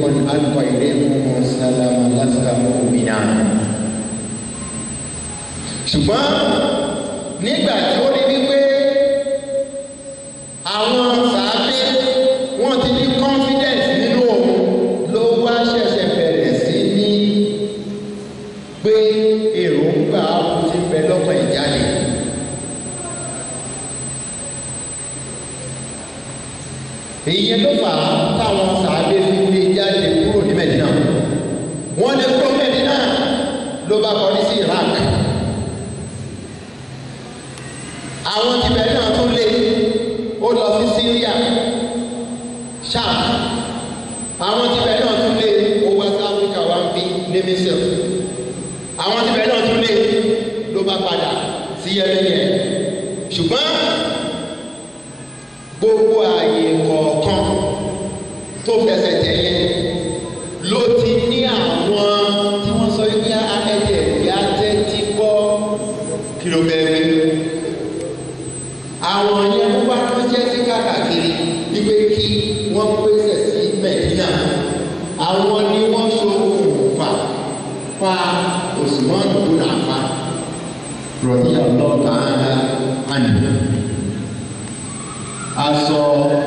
alqa ilaykum salama lasta mu'mina. Ṣùgbọ́n nígbà tí ó rí wípé àwọn sàábé wọ́n ti ní confidence nínú òun ló wá ṣẹ̀ṣẹ̀ bẹ̀rẹ̀ sí ní pé èròǹgbà ti bẹ lọ́kàn ìjáde. Ìyẹn ló fà á táwọn sàábé fi lè jáde kúrò ní Mẹ́dínà. Wọ́n lè kúrò Mẹ́dínà ló bá kọrí sí Iraq. Àwọn tibẹ̀ náà tún lé ó lọ sí Syria, Sham. Àwọn tibẹ̀ náà tún lé ó wá sí Áfíríkà wá ń bí ní Misr. Àwọn tibẹ̀ náà tún lé ló bá padà sí Yemen. Ṣùgbọ́n gbogbo ààyè kọ̀ọ̀kan tó fẹsẹ̀ tẹ̀lé ló ti ní àwọn tí wọ́n sọ wípé ẹ̀jẹ̀ ìyá tẹ́ ti gbọ́ kìlómẹ́rì. Àwọn yẹn wọ́n bá ránṣẹ́ sí káàkiri wípé kí wọ́n pèsè sí Mẹ́dínà. Àwọn ni wọ́n ṣokùnfà pa Usman ibn Affan radiyallahu ta'ala anhu. Aṣọ